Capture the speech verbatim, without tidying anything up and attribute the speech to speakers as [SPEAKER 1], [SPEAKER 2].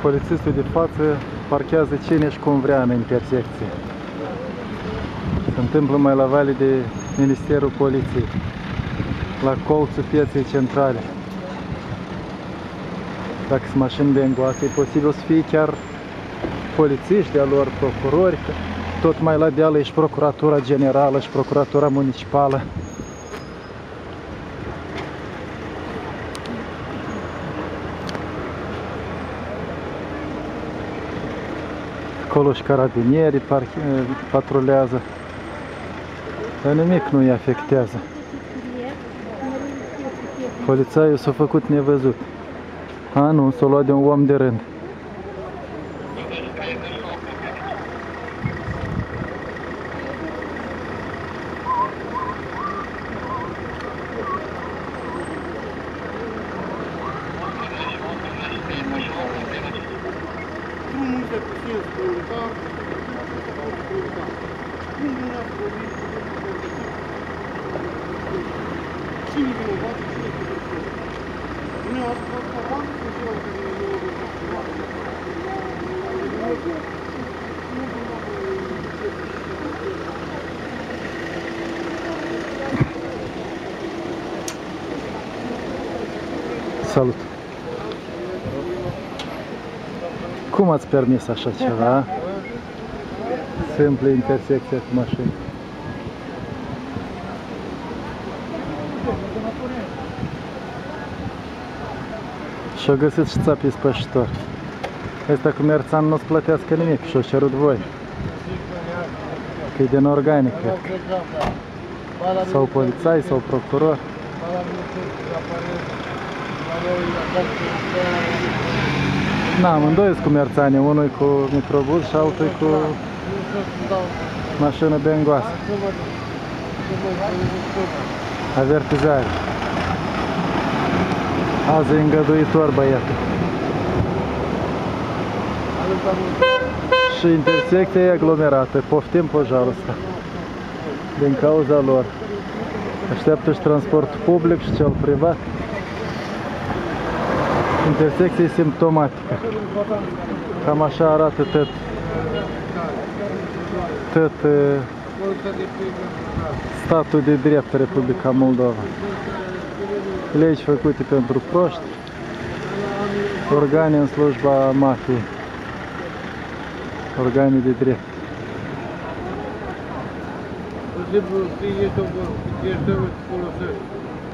[SPEAKER 1] Polițistul de față parchează cine și cum vrea în intersecție. Se întâmplă mai la vale de Ministerul Poliției, la colțul pieței centrale. Dacă sunt mașini bengoase, e posibil să fie chiar polițiști de-a lor, procurori, tot mai la deală e și Procuratura Generală și Procuratura Municipală. Acolo și carabinierii patrulează, dar nimic nu îi afectează. Polițaiul s-a făcut nevăzut. A, nu, s-a luat de un om de rând. Salut! Cum ați permis așa ceva? Simplă intersecție cu mașini. Și-au găsit și țapii spășitori. Ăsta cu Merțan nu-ți plătească nimic și-o cerut voi. Că e din organic, cred. Sau polițai, sau procuror. Na, amândoi sunt cu Merțani, unul cu microbuz și altul cu mașină bengoasă. Avertizare. Azi e îngăduitor băiatul. Și intersecția e aglomerată, poftim pojarul ăsta. Din cauza lor. Așteaptă și transportul public și cel privat. Intersecție simptomatică. Cam așa arată tot, tot statul de drept Republica Moldova. Legi făcute pentru proști, organe în slujba mafiei, organe de drept.
[SPEAKER 2] Trebuie să fie